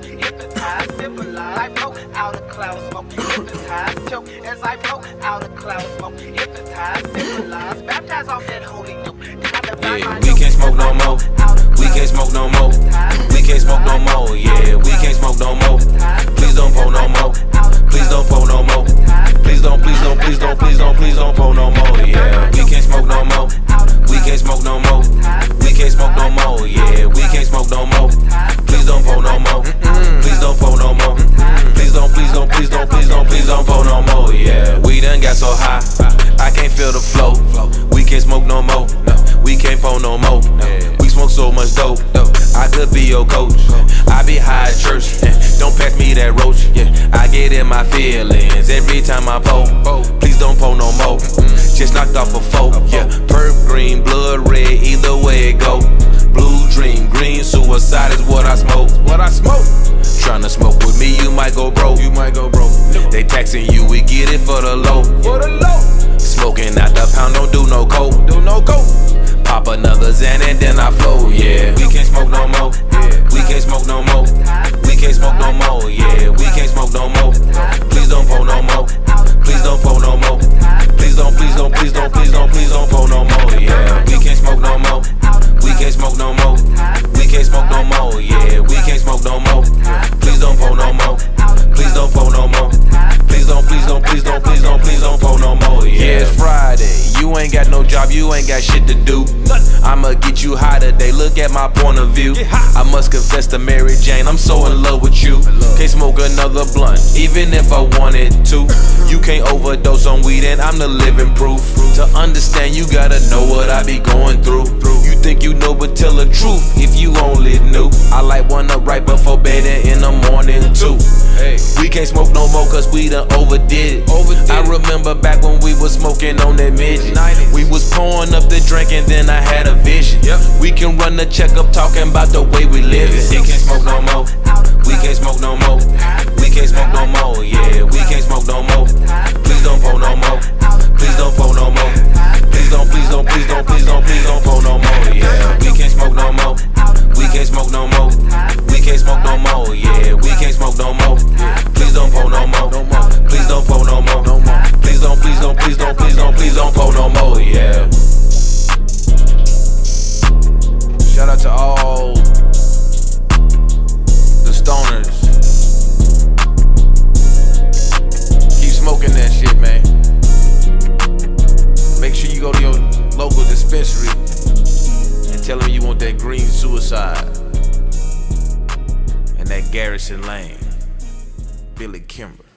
hypnotized, civilized. I float out of cloud smoke, hypnotized, choke as I float out of cloud smoke, hypnotized, civilized, baptized off that holy dope. Yeah, we can't smoke no more. We can't smoke no more. We can't smoke no more. Yeah, we can't smoke no more. Please don't pour no more. Please don't pour no more. Please don't, please don't, please don't, please don't, please don't pour no more. Yeah, we can't smoke no more. We can't smoke no more. We can't smoke no more. Yeah, we can't smoke no more. Please don't pour no more. Please don't pour no more. Please don't, please don't, please don't, please don't, please don't pour no more. Yeah, we done got so high, I can't feel the flow. We can't smoke no more. We can't pour no more. We smoke so much dope. I could be your coach. I be high at church. Don't pass me that roach. I get in my feelings every time I pour. Please don't pour no more. Just knocked off a foe. Perp green, blood red, either way it go. Blue dream, green suicide is what I smoke. Tryna smoke with me, you might go broke. They taxing you, we get it for the low. Smoking out the pound, don't do no coke. Pop another Xan and then I flow. Yeah, we can't smoke no more. We can't smoke no more. We can't smoke no more. Yeah, we can't smoke no more. Please don't pour no more. Please don't pour no more. Please don't, please don't, please don't, please don't, please don't pour no more. Yeah, we can't smoke no more. We can't smoke no more. We can't smoke no more. Yeah, we can't smoke no more. Please don't pour no more. Please don't pour no more. Please don't, please don't, please don't, please don't, please don't pour no more. Yeah, it's Friday. You ain't got no job, you ain't got shit to do. I'ma get you high today, look at my point of view. I must confess to Mary Jane, I'm so in love with you. Can't smoke another blunt, even if I wanted to. You can't overdose on weed and I'm the living proof. To understand you gotta know what I be going through. You think you know but tell the truth if you only knew. I light one up right before bed and in the morning too. We can't smoke no more cause we done overdid it. I remember back when we was smoking on that midget. We was pouring up the drink and then I had a vision. We can run the checkup talking about the way we live it. We can't smoke no more. We can't smoke no more. We can't smoke no more. Yeah, we can't smoke no more. Please don't pour no more. Please don't pour no more. Please don't, please don't, please don't, please don't, please don't pour no more. Yeah, we can't smoke no more. We can't smoke no more. We can't smoke no more. Yeah, we can't smoke no more. Please don't pour no more. Please don't pour no more. Please don't, please don't, please don't, please don't, please don't pour no more. Yeah. Shout out to all the stoners. Keep smoking that shit, man. Make sure you go to your local dispensary and tell them you want that green suicide and that Garrison Lane, Billy Kimber.